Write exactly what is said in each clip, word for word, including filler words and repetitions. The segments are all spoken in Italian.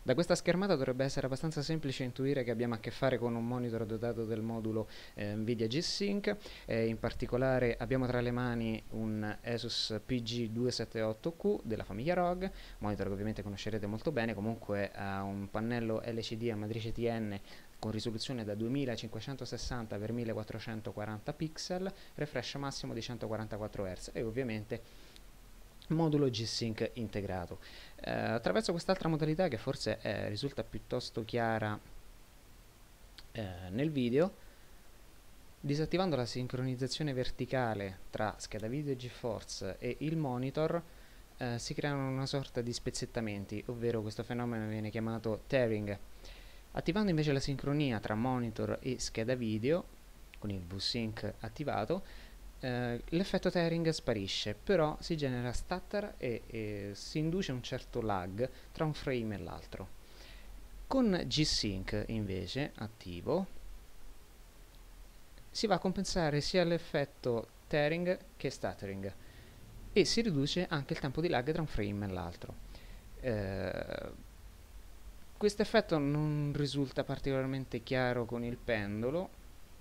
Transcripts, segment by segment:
Da questa schermata dovrebbe essere abbastanza semplice intuire che abbiamo a che fare con un monitor dotato del modulo eh, Nvidia G-Sync, eh, in particolare abbiamo tra le mani un Asus P G duecentosettantotto Q della famiglia R O G, monitor che ovviamente conoscerete molto bene. Comunque ha un pannello L C D a matrice T N con risoluzione da duemilacinquecentosessanta per millequattrocentoquaranta pixel, refresh massimo di centoquarantaquattro hertz e ovviamente modulo G-Sync integrato. Eh, attraverso quest'altra modalità, che forse eh, risulta piuttosto chiara eh, nel video, disattivando la sincronizzazione verticale tra scheda video GeForce e il monitor, eh, si creano una sorta di spezzettamenti, ovvero questo fenomeno viene chiamato tearing. Attivando invece la sincronia tra monitor e scheda video, con il V-Sync attivato, eh, l'effetto tearing sparisce, però si genera stutter e, e si induce un certo lag tra un frame e l'altro. Con G-Sync invece attivo si va a compensare sia l'effetto tearing che stuttering e si riduce anche il tempo di lag tra un frame e l'altro. Eh, questo effetto non risulta particolarmente chiaro con il pendolo.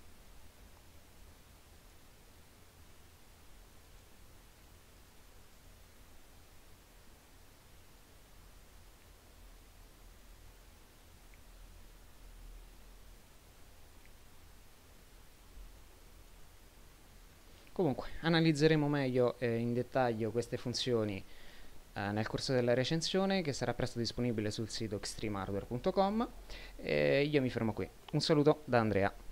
Comunque, analizzeremo meglio eh, in dettaglio queste funzioni eh, nel corso della recensione, che sarà presto disponibile sul sito extreme hardware punto com. E io mi fermo qui. Un saluto da Andrea.